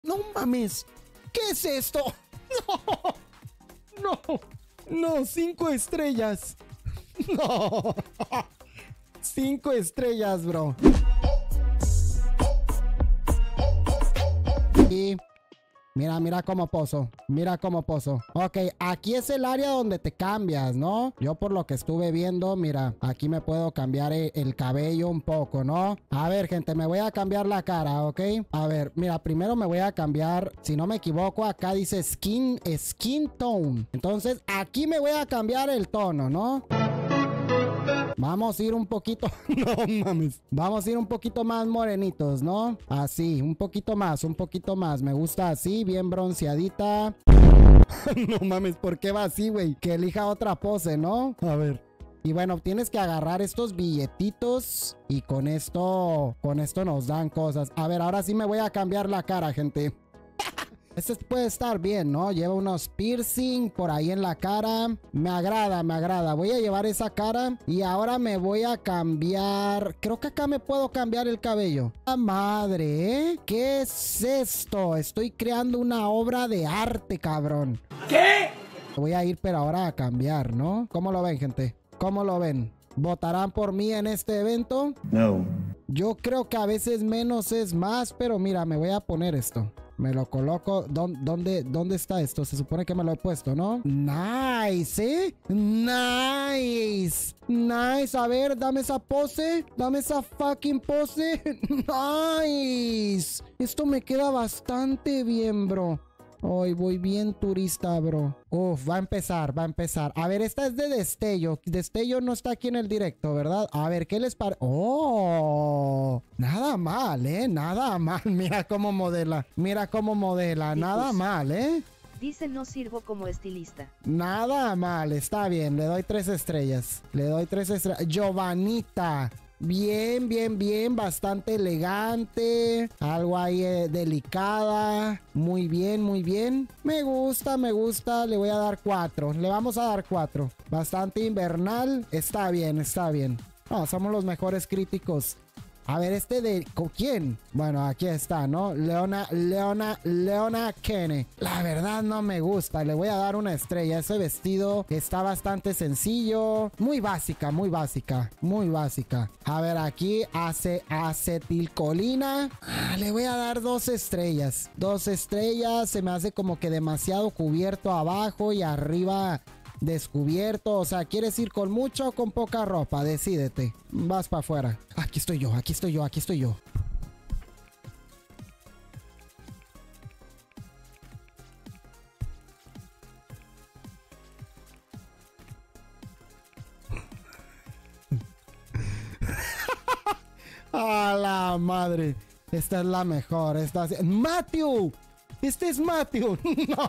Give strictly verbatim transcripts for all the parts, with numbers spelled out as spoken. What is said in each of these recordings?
No mames. ¿Qué es esto? No. No. No, cinco estrellas. No. Cinco estrellas, bro. Y mira, mira cómo poso. Mira cómo poso. Ok, aquí es el área donde te cambias, ¿no? Yo por lo que estuve viendo, mira, aquí me puedo cambiar el, el cabello un poco, ¿no? A ver, gente, me voy a cambiar la cara, ¿ok? A ver, mira, primero me voy a cambiar, si no me equivoco, acá dice skin, skin tone. Entonces, aquí me voy a cambiar el tono, ¿no? Vamos a ir un poquito... No mames. Vamos a ir un poquito más morenitos, ¿no? Así, un poquito más, un poquito más. Me gusta así, bien bronceadita. No mames, ¿por qué va así, güey? Que elija otra pose, ¿no? A ver. Y bueno, tienes que agarrar estos billetitos y con esto, con esto nos dan cosas. A ver, ahora sí me voy a cambiar la cara, gente. Este puede estar bien, ¿no? Lleva unos piercing por ahí en la cara. Me agrada, me agrada. Voy a llevar esa cara y ahora me voy a cambiar. Creo que acá me puedo cambiar el cabello. ¡La madre! ¿Eh? ¿Qué es esto? Estoy creando una obra de arte, cabrón. ¿Qué? Voy a ir, pero ahora a cambiar, ¿no? ¿Cómo lo ven, gente? ¿Cómo lo ven? ¿Votarán por mí en este evento? No. Yo creo que a veces menos es más, pero mira, me voy a poner esto. Me lo coloco. ¿Dónde, dónde, ¿Dónde está esto? Se supone que me lo he puesto, ¿no? Nice, ¿eh? Nice. Nice. A ver, dame esa pose. Dame esa fucking pose. Nice. Esto me queda bastante bien, bro. Hoy voy bien turista, bro. Uf, va a empezar, va a empezar. A ver, esta es de Destello. Destello no está aquí en el directo, ¿verdad? A ver, ¿qué les parece? ¡Oh! Nada mal, ¿eh? Nada mal. Mira cómo modela. Mira cómo modela. Nada mal, ¿eh? Dice no sirvo como estilista. Nada mal. Está bien. Le doy tres estrellas. Le doy tres estrellas. Giovanita. Bien, bien, bien, bastante elegante, algo ahí eh, delicada, muy bien, muy bien, me gusta, me gusta, le voy a dar cuatro, le vamos a dar cuatro, bastante invernal, está bien, está bien, no, somos los mejores críticos. A ver, este de... ¿Con quién? Bueno, aquí está, ¿no? Leona, Leona, Leona Kene. La verdad no me gusta. Le voy a dar una estrella. Ese vestido está bastante sencillo. Muy básica, muy básica. Muy básica. A ver, aquí hace acetilcolina. Ah, le voy a dar dos estrellas. Dos estrellas. Se me hace como que demasiado cubierto abajo y arriba... descubierto, o sea, ¿quieres ir con mucho o con poca ropa? Decídete. Vas para afuera. Aquí estoy yo, aquí estoy yo, aquí estoy yo. A la madre. Esta es la mejor. Esta es... ¡Matthew! Este es Matthew. No.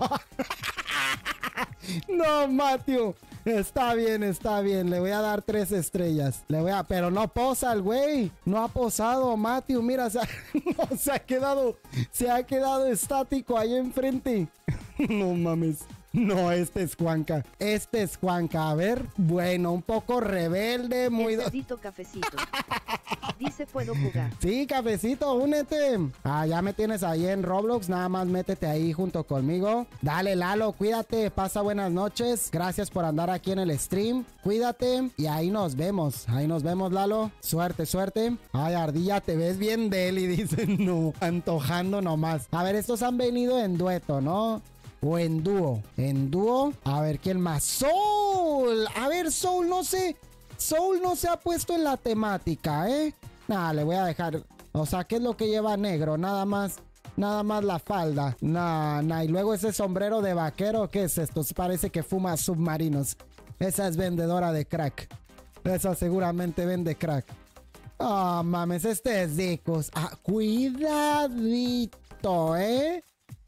No, Matthew. Está bien, está bien. Le voy a dar tres estrellas. Le voy a... Pero no posa el güey. No ha posado, Matthew. Mira, se ha... No, se ha quedado... Se ha quedado estático ahí enfrente. No mames. No, este es Juanca. Este es Juanca. A ver. Bueno, un poco rebelde. Muy... Cafecito, cafecito. Dice puedo jugar. Sí, cafecito, únete. Ah, ya me tienes ahí en Roblox. Nada más métete ahí junto conmigo. Dale, Lalo, cuídate. Pasa buenas noches. Gracias por andar aquí en el stream. Cuídate. Y ahí nos vemos. Ahí nos vemos, Lalo. Suerte, suerte. Ay, Ardilla, te ves bien deli. Dicen, no, antojando nomás. A ver, estos han venido en dueto, ¿no? O en dúo. En dúo. A ver, ¿quién más? Soul. A ver, Soul, no sé. Soul no se ha puesto en la temática, ¿eh? Nada, le voy a dejar. O sea, ¿qué es lo que lleva negro? Nada más. Nada más la falda. Nah, nah. Y luego ese sombrero de vaquero. ¿Qué es esto? Parece que fuma submarinos. Esa es vendedora de crack. Esa seguramente vende crack. Oh, mames, este es Dicos. Ah, cuidadito, ¿eh?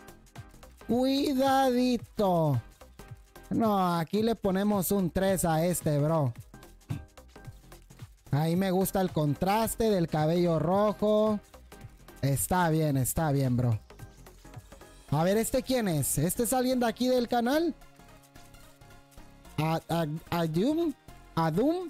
Cuidadito. No, aquí le ponemos un tres a este, bro. Ahí me gusta el contraste del cabello rojo. Está bien, está bien, bro. A ver, ¿este quién es? ¿Este es alguien de aquí del canal? ¿A, a, Adum? ¿Adum?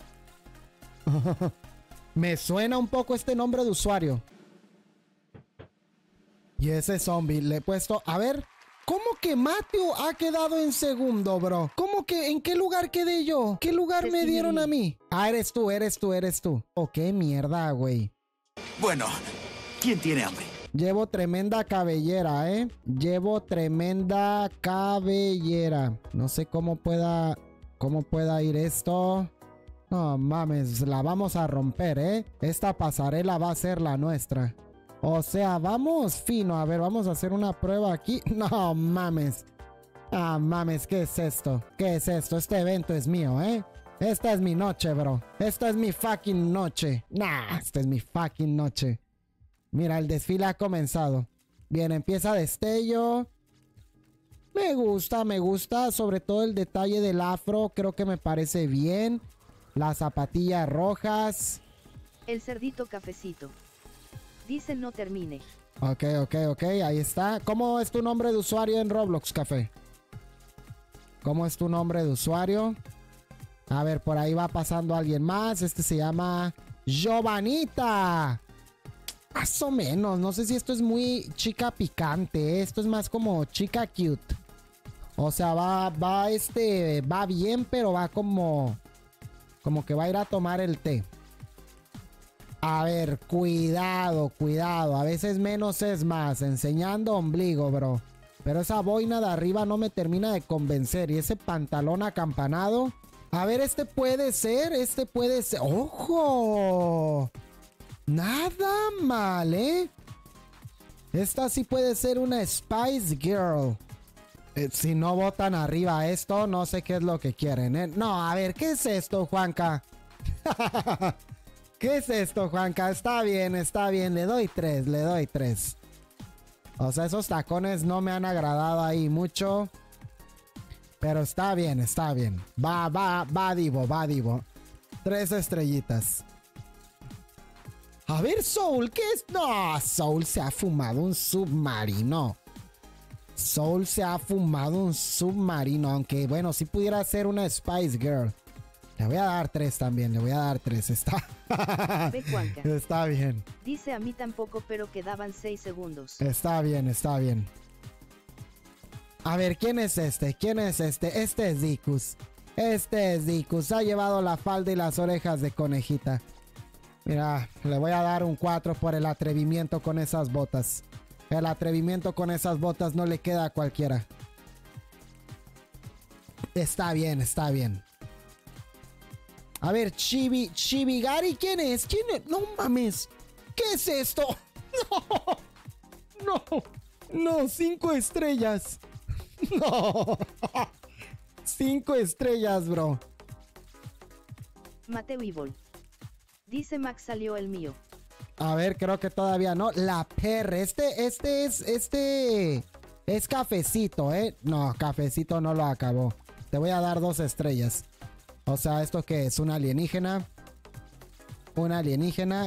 Me suena un poco este nombre de usuario. Y ese zombie le he puesto... A ver, ¿cómo que Mateo ha quedado en segundo, bro? ¿Cómo que en qué lugar quedé yo? ¿Qué lugar me dieron a mí? Ah, eres tú, eres tú, eres tú. Oh, qué mierda, güey. Bueno, ¿quién tiene hambre? Llevo tremenda cabellera, ¿eh? Llevo tremenda cabellera. No sé cómo pueda... ¿Cómo pueda ir esto? No mames, la vamos a romper, ¿eh? Esta pasarela va a ser la nuestra. O sea, vamos fino. A ver, vamos a hacer una prueba aquí. No mames. Ah, mames, ¿qué es esto? ¿Qué es esto? Este evento es mío, ¿eh? Esta es mi noche, bro. Esta es mi fucking noche. Nah, esta es mi fucking noche. Mira, el desfile ha comenzado. Bien, empieza destello. Me gusta, me gusta. Sobre todo el detalle del afro. Creo que me parece bien. Las zapatillas rojas. El cerdito cafecito. Dice no termine. Ok, ok, ok. Ahí está. ¿Cómo es tu nombre de usuario en Roblox, Café? ¿Cómo es tu nombre de usuario? A ver, por ahí va pasando alguien más. Este se llama Giovanita. Más o menos. No sé si esto es muy chica picante. Esto es más como chica cute. O sea, va, va este, va bien, pero va como, como que va a ir a tomar el té. A ver, cuidado, cuidado. A veces menos es más. Enseñando ombligo, bro. Pero esa boina de arriba no me termina de convencer. Y ese pantalón acampanado. A ver, este puede ser. Este puede ser. ¡Ojo! Nada mal, ¿eh? Esta sí puede ser una Spice Girl. Eh, si no botan arriba esto, no sé qué es lo que quieren, ¿eh? No, a ver, ¿qué es esto, Juanca? ¿Qué es esto, Juanca? Está bien, está bien. Le doy tres, le doy tres. O sea, esos tacones no me han agradado ahí mucho. Pero está bien, está bien. Va, va, va, Divo, va, Divo. Tres estrellitas. A ver, Soul, ¿qué es? No, Soul se ha fumado un submarino. Soul se ha fumado un submarino. Aunque, bueno, si pudiera ser una Spice Girl. Le voy a dar tres también, le voy a dar tres. Está... Ve, Juanca. Está bien. Dice a mí tampoco, pero quedaban seis segundos. Está bien, está bien. A ver, ¿quién es este? ¿Quién es este? Este es Dicus. Este es Dicus. Ha llevado la falda y las orejas de conejita. Mira, le voy a dar un cuatro por el atrevimiento con esas botas. El atrevimiento con esas botas no le queda a cualquiera. Está bien, está bien. A ver, Chibi, Chibigari, ¿quién es? ¿Quién es? No mames. ¿Qué es esto? No. No. No, cinco estrellas. No. Cinco estrellas, bro. Mateo Evil. Dice Max salió el mío. A ver, creo que todavía no. La perra. Este, este es, este... Es cafecito, ¿eh? No, cafecito no lo acabó. Te voy a dar dos estrellas. O sea, ¿esto qué es? ¿Un alienígena? ¿Un alienígena?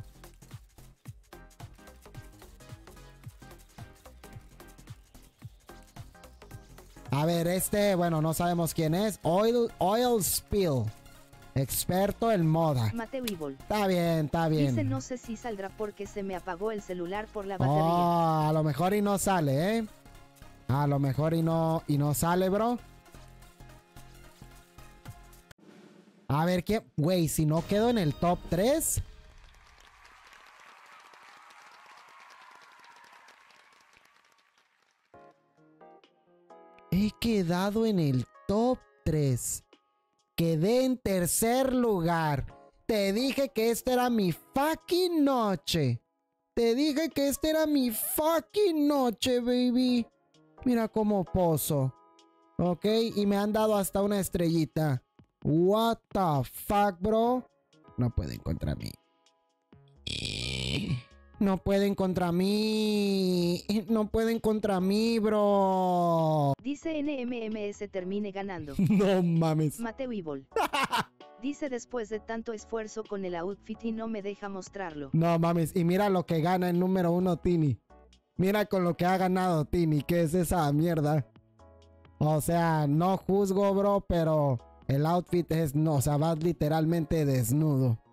A ver, este, bueno, no sabemos quién es. Oil, Oil Spill. Experto en moda. Mateo Evil. Está bien, está bien. Dice no sé si saldrá porque se me apagó el celular por la batería. Oh, a lo mejor y no sale, ¿eh? A lo mejor y no, y no sale, bro. A ver, ¿qué? Güey, si no quedo en el top tres. He quedado en el top tres. Quedé en tercer lugar. Te dije que esta era mi fucking noche. Te dije que esta era mi fucking noche, baby. Mira cómo pozo. Ok, y me han dado hasta una estrellita. What the fuck, bro. No pueden contra mí. No pueden contra mí. No pueden contra mí, bro. Dice N M M S termine ganando. No mames. Mateo Evil. Dice después de tanto esfuerzo con el outfit y no me deja mostrarlo. No mames. Y mira lo que gana el número uno, Tini. Mira con lo que ha ganado Tini. ¿Qué es esa mierda? O sea, no juzgo, bro, pero el outfit es, no, o sea, vas literalmente desnudo.